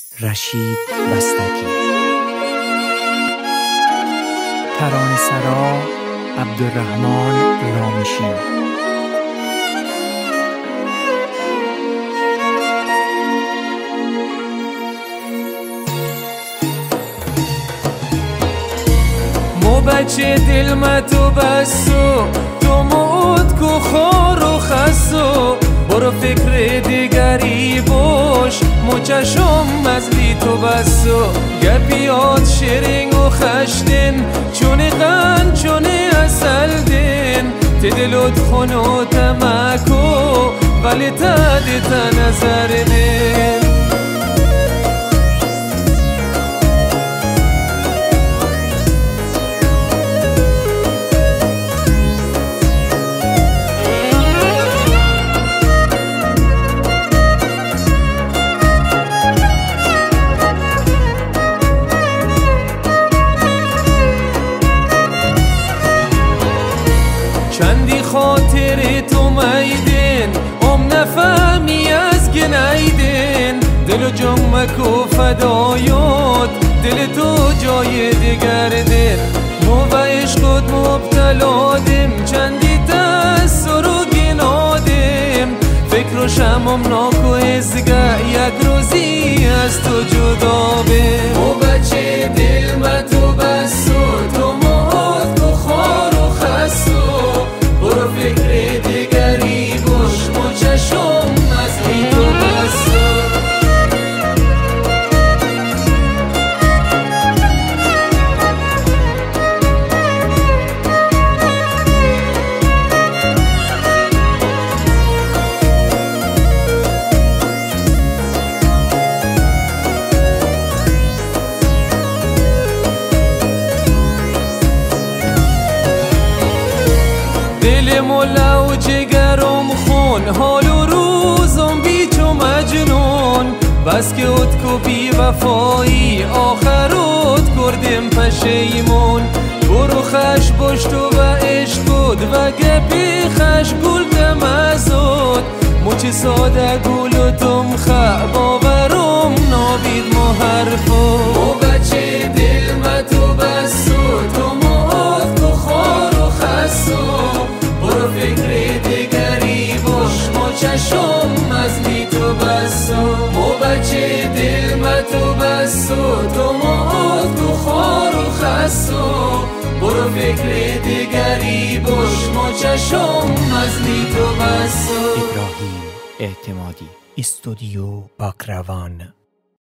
رشید بستگی. ترانه‌سرا عبدالرحمن رامشی. مو بچه دل ما تو بسو، تو موت کو خور و خسو، برو فکر دیگری باش، مو چشم مزلی تو بسو. گپیات شیرینگ و خشتین، چونی غن چونی اصل دین، تی دلوت خونو تمکو ولی تا دیتا نظر دین. چندی خاطر تو میدین، نفهمی از گنیدین، دل و جمک و فدایات، دل تو جای دیگر دین. مو و عشقت مبتلادیم، چندی تأثیر و گنادیم، فکر و شمم ناک و ازگه یک روزی از تو جدا بیم. مو بچه دل ما تو بسو، تو موت تو خار و خسو، برو فکر دیگری باش، مو چشم مزلی تو بسو. دل مولا و جگرم خون، حال و روزم بیچ و مجنون، بس که ات کو بی وفایی، آخرت کردیم پشیمون. برو خش بشت و عشقت و گپی خش گل تمزد، موچی ساده گل و تمخه باورم نابید محرفو. مو بچه دل ما تو بسو، تو موت تو خار و خسو، برو فکر دیگری باش، مو چشم مزلی تو بسو. مو بچه دل ما تو بسو، تو موت تو خار و خسو، برو فکر دیگری باش، مو چشم مزلی تو بسو. ابراهیم اعتمادی، استودیو باکروان.